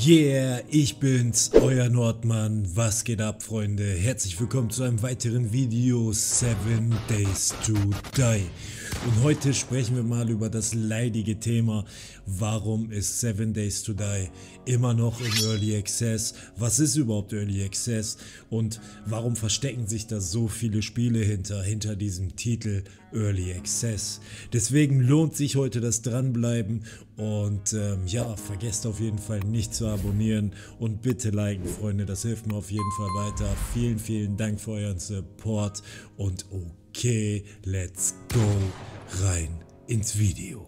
Yeah, ich bin's, euer Nordmann. Was geht ab, Freunde? Herzlich willkommen zu einem weiteren Video 7 Days to Die. Und heute sprechen wir mal über das leidige Thema, warum ist 7 Days to Die immer noch im Early Access? Was ist überhaupt Early Access? Und warum verstecken sich da so viele Spiele hinter diesem Titel Early Access? Deswegen lohnt sich heute das Dranbleiben und ja, vergesst auf jeden Fall nicht zu abonnieren und bitte liken, Freunde, das hilft mir auf jeden Fall weiter. Vielen, vielen Dank für euren Support und okay, let's go rein ins Video.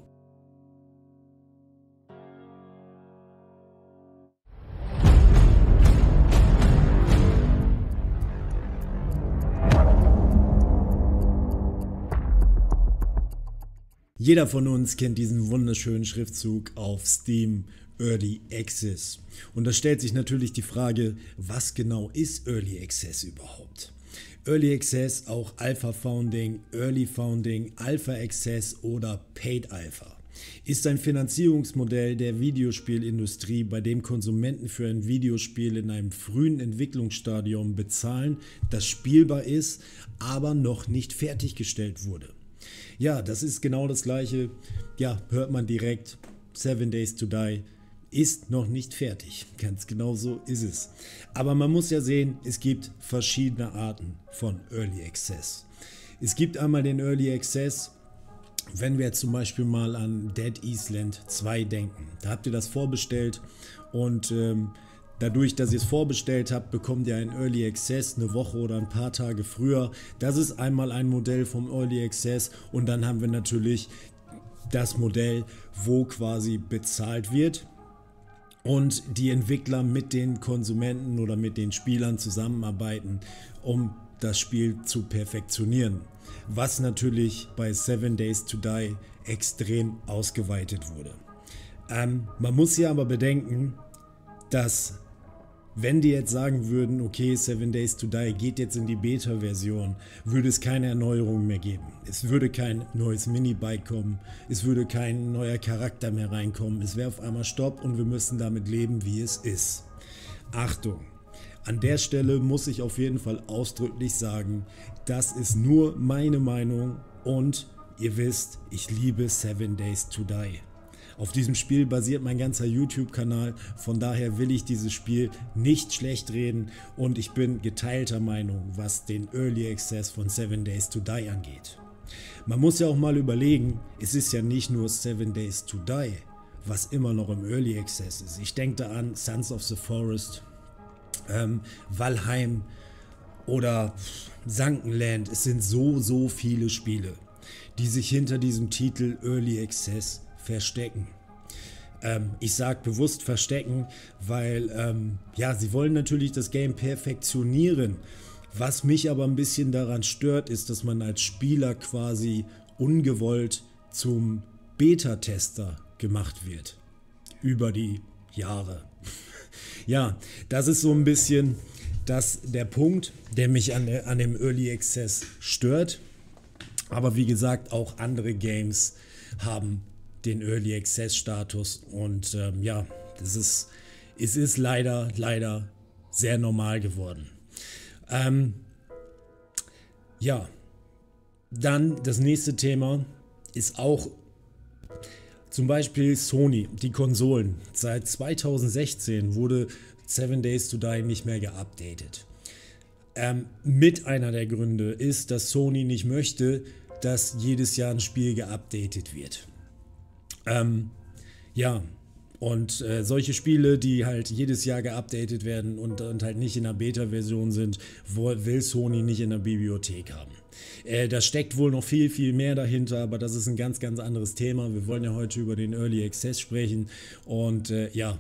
Jeder von uns kennt diesen wunderschönen Schriftzug auf Steam, Early Access. Und da stellt sich natürlich die Frage, was genau ist Early Access überhaupt? Early Access, auch Alpha Founding, Early Founding, Alpha Access oder Paid Alpha, ist ein Finanzierungsmodell der Videospielindustrie, bei dem Konsumenten für ein Videospiel in einem frühen Entwicklungsstadium bezahlen, das spielbar ist, aber noch nicht fertiggestellt wurde. Ja, das ist genau das gleiche, ja, hört man direkt, 7 Days to Die ist noch nicht fertig, ganz genau so ist es. Aber man muss ja sehen, es gibt verschiedene Arten von Early Access. Es gibt einmal den Early Access, wenn wir jetzt zum Beispiel mal an Dead Island 2 denken. Da habt ihr das vorbestellt und dadurch, dass ihr es vorbestellt habt, bekommt ihr einen Early Access eine Woche oder ein paar Tage früher. Das ist einmal ein Modell vom Early Access und dann haben wir natürlich das Modell, wo quasi bezahlt wird und die Entwickler mit den Konsumenten oder mit den Spielern zusammenarbeiten, um das Spiel zu perfektionieren. Was natürlich bei 7 Days to Die extrem ausgeweitet wurde. Man muss hier aber bedenken, dass wenn die jetzt sagen würden, okay, 7 Days to Die geht jetzt in die Beta-Version, würde es keine Erneuerung mehr geben. Es würde kein neues Minibike kommen, es würde kein neuer Charakter mehr reinkommen, es wäre auf einmal Stopp und wir müssen damit leben, wie es ist. Achtung, an der Stelle muss ich auf jeden Fall ausdrücklich sagen, das ist nur meine Meinung und ihr wisst, ich liebe 7 Days to Die. Auf diesem Spiel basiert mein ganzer YouTube-Kanal, von daher will ich dieses Spiel nicht schlecht reden und ich bin geteilter Meinung, was den Early Access von 7 Days to Die angeht. Man muss ja auch mal überlegen, es ist ja nicht nur 7 Days to Die, was immer noch im Early Access ist. Ich denke da an Sons of the Forest, Valheim oder Sunkenland. Es sind so viele Spiele, die sich hinter diesem Titel Early Access verstecken. Ich sage bewusst verstecken, weil ja, sie wollen natürlich das Game perfektionieren. Was mich aber ein bisschen daran stört, ist, dass man als Spieler quasi ungewollt zum Beta-Tester gemacht wird. Über die Jahre. Ja, das ist so ein bisschen der Punkt, der mich an dem Early Access stört. Aber wie gesagt, auch andere Games haben den Early Access Status und ja, es ist leider sehr normal geworden. Ja, dann das nächste Thema ist auch zum Beispiel Sony, die Konsolen. Seit 2016 wurde 7 Days to Die nicht mehr geupdatet. Mit einer der Gründe ist, dass Sony nicht möchte, dass jedes Jahr ein Spiel geupdatet wird. Ja, und solche Spiele, die halt jedes Jahr geupdatet werden und halt nicht in der Beta-Version sind, will Sony nicht in der Bibliothek haben. Da steckt wohl noch viel mehr dahinter, aber das ist ein ganz anderes Thema. Wir wollen ja heute über den Early Access sprechen und ja,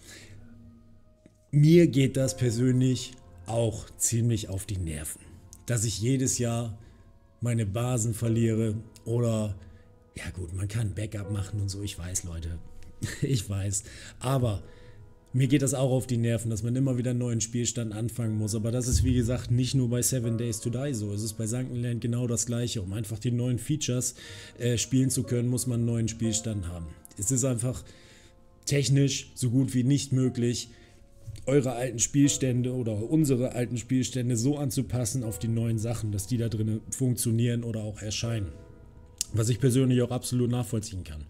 mir geht das persönlich auch ziemlich auf die Nerven, dass ich jedes Jahr meine Basen verliere oder ja gut, man kann Backup machen und so, ich weiß, Leute, ich weiß, aber mir geht das auch auf die Nerven, dass man immer wieder einen neuen Spielstand anfangen muss, aber das ist wie gesagt nicht nur bei 7 Days to Die so, es ist bei Sunkenland genau das gleiche, um einfach die neuen Features spielen zu können, muss man einen neuen Spielstand haben. Es ist einfach technisch so gut wie nicht möglich, eure alten Spielstände oder unsere alten Spielstände so anzupassen auf die neuen Sachen, dass die da drin funktionieren oder auch erscheinen. Was ich persönlich auch absolut nachvollziehen kann.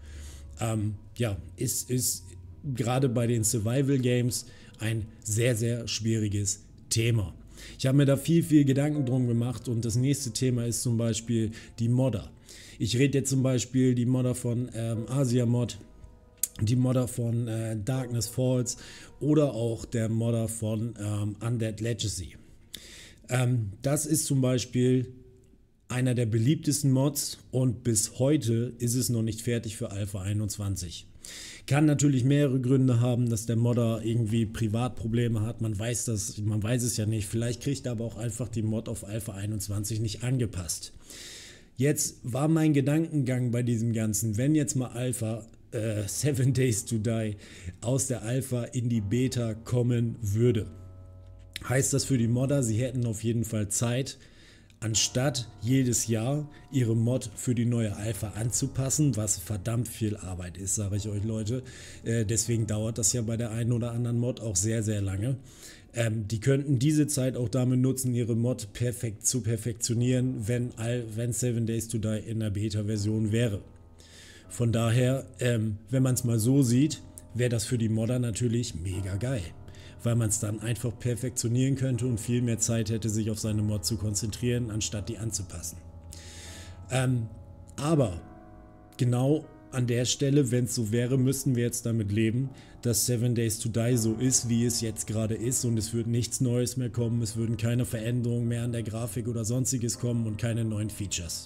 Ist gerade bei den Survival Games ein sehr, sehr schwieriges Thema. Ich habe mir da viel Gedanken drum gemacht und das nächste Thema ist zum Beispiel die Modder. Ich rede jetzt zum Beispiel die Modder von Asiamod, die Modder von Darkness Falls oder auch der Modder von Undead Legacy. Das ist zum Beispiel einer der beliebtesten Mods und bis heute ist es noch nicht fertig für Alpha 21. Kann natürlich mehrere Gründe haben, dass der Modder irgendwie Privatprobleme hat. Man weiß es ja nicht. Vielleicht kriegt er aber auch einfach die Mod auf Alpha 21 nicht angepasst. Jetzt war mein Gedankengang bei diesem Ganzen, wenn jetzt mal Alpha 7 Days to Die aus der Alpha in die Beta kommen würde, heißt das für die Modder, sie hätten auf jeden Fall Zeit, anstatt jedes Jahr ihre Mod für die neue Alpha anzupassen, was verdammt viel Arbeit ist, sage ich euch Leute. Deswegen dauert das ja bei der einen oder anderen Mod auch sehr, sehr lange. Die könnten diese Zeit auch damit nutzen, ihre Mod perfekt zu perfektionieren, wenn 7 Days to Die in der Beta-Version wäre. Von daher, wenn man es mal so sieht, wäre das für die Modder natürlich mega geil, weil man es dann einfach perfektionieren könnte und viel mehr Zeit hätte, sich auf seine Mod zu konzentrieren, anstatt die anzupassen. Aber genau an der Stelle, wenn es so wäre, müssten wir jetzt damit leben, dass 7 Days to Die so ist, wie es jetzt gerade ist und es wird nichts Neues mehr kommen, es würden keine Veränderungen mehr an der Grafik oder sonstiges kommen und keine neuen Features.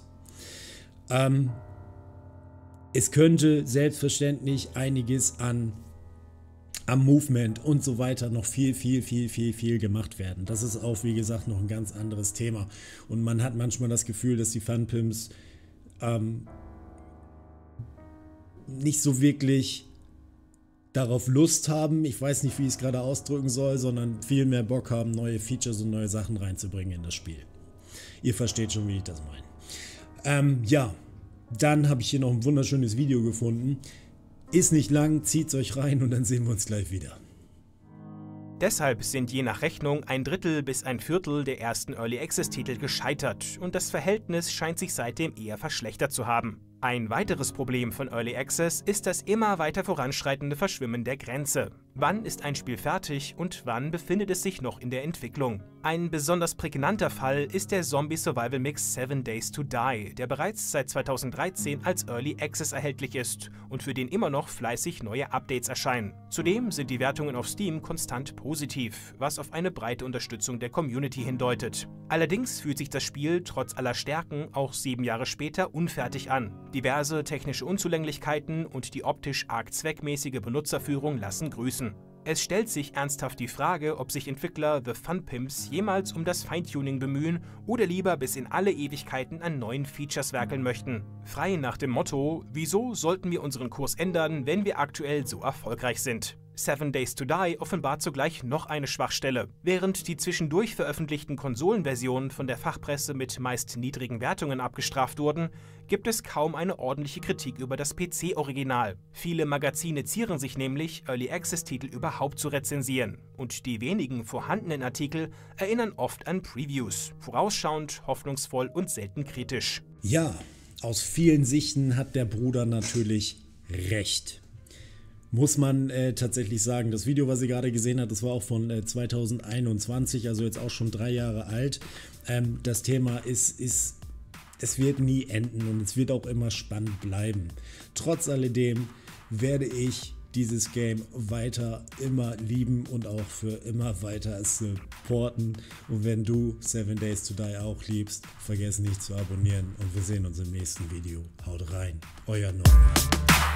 Es könnte selbstverständlich einiges am Movement und so weiter noch viel gemacht werden. Das ist auch, wie gesagt, noch ein ganz anderes Thema. Und man hat manchmal das Gefühl, dass die Funpimps nicht so wirklich darauf Lust haben, ich weiß nicht, wie ich es gerade ausdrücken soll, sondern viel mehr Bock haben, neue Features und neue Sachen reinzubringen in das Spiel. Ihr versteht schon, wie ich das meine. Dann habe ich hier noch ein wunderschönes Video gefunden. Ist nicht lang, zieht's euch rein und dann sehen wir uns gleich wieder. Deshalb sind je nach Rechnung 1/3 bis 1/4 der ersten Early Access Titel gescheitert und das Verhältnis scheint sich seitdem eher verschlechtert zu haben. Ein weiteres Problem von Early Access ist das immer weiter voranschreitende Verschwimmen der Grenze. Wann ist ein Spiel fertig und wann befindet es sich noch in der Entwicklung? Ein besonders prägnanter Fall ist der Zombie-Survival-Mix 7 Days to Die, der bereits seit 2013 als Early Access erhältlich ist und für den immer noch fleißig neue Updates erscheinen. Zudem sind die Wertungen auf Steam konstant positiv, was auf eine breite Unterstützung der Community hindeutet. Allerdings fühlt sich das Spiel trotz aller Stärken auch 7 Jahre später unfertig an. Diverse technische Unzulänglichkeiten und die optisch arg zweckmäßige Benutzerführung lassen grüßen. Es stellt sich ernsthaft die Frage, ob sich Entwickler The Funpimps jemals um das Feintuning bemühen oder lieber bis in alle Ewigkeiten an neuen Features werkeln möchten. Frei nach dem Motto, wieso sollten wir unseren Kurs ändern, wenn wir aktuell so erfolgreich sind? 7 Days to Die offenbart zugleich noch eine Schwachstelle. Während die zwischendurch veröffentlichten Konsolenversionen von der Fachpresse mit meist niedrigen Wertungen abgestraft wurden, gibt es kaum eine ordentliche Kritik über das PC-Original. Viele Magazine zieren sich nämlich, Early-Access-Titel überhaupt zu rezensieren. Und die wenigen vorhandenen Artikel erinnern oft an Previews. Vorausschauend, hoffnungsvoll und selten kritisch. Ja, aus vielen Sichten hat der Bruder natürlich recht. Muss man tatsächlich sagen. Das Video, was ihr gerade gesehen habt, das war auch von 2021, also jetzt auch schon 3 Jahre alt. Das Thema es wird nie enden und es wird auch immer spannend bleiben. Trotz alledem werde ich dieses Game weiter immer lieben und auch für immer weiter supporten. Und wenn du 7 Days to Die auch liebst, vergiss nicht zu abonnieren und wir sehen uns im nächsten Video. Haut rein, euer Norman.